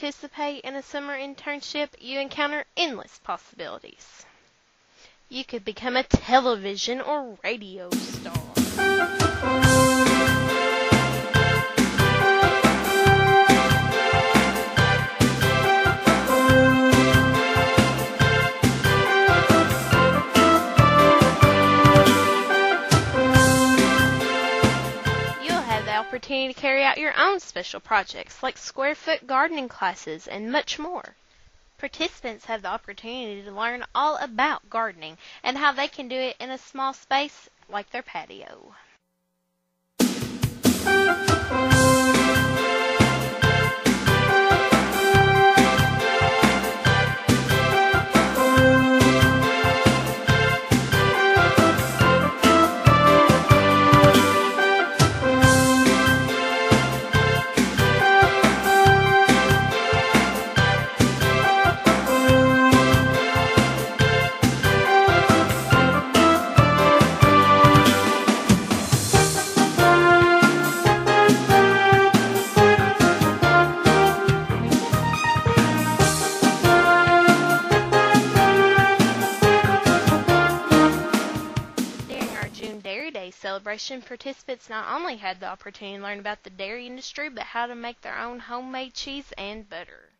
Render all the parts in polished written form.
participate in a summer internship, you encounter endless possibilities. You could become a television or radio star. Opportunity to carry out your own special projects like square foot gardening classes and much more. Participants have the opportunity to learn all about gardening and how they can do it in a small space like their patio. Celebration, participants not only had the opportunity to learn about the dairy industry, but how to make their own homemade cheese and butter.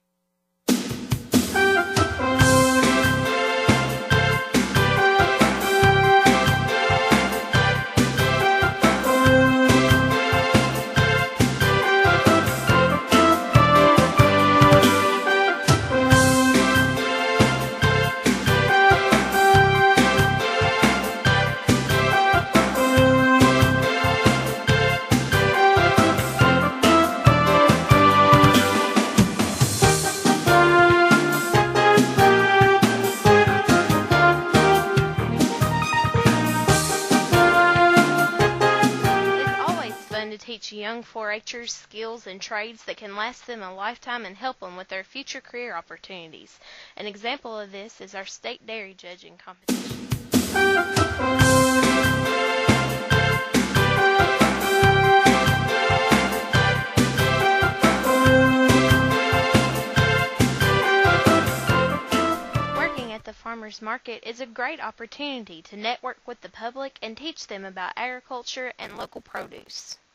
Teach young 4-Hers skills and trades that can last them a lifetime and help them with their future career opportunities. An example of this is our state dairy judging competition. Working at the farmers market is a great opportunity to network with the public and teach them about agriculture and local produce.